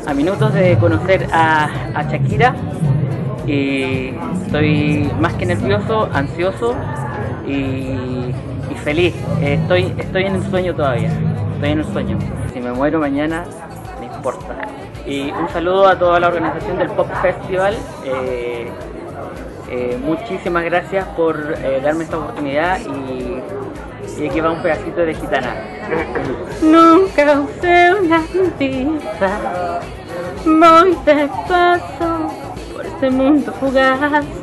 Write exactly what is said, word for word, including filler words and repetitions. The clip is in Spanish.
a minutos de conocer a, a Shakira y estoy más que nervioso, ansioso y, y feliz. Estoy, estoy en el sueño todavía, estoy en el sueño. Si me muero mañana, no importa. Y un saludo a toda la organización del Pop Festival. Eh, eh, muchísimas gracias por eh, darme esta oportunidad y, y aquí va un pedacito de Gitana. Nunca usé una diva, voy de paso por este mundo fugaz.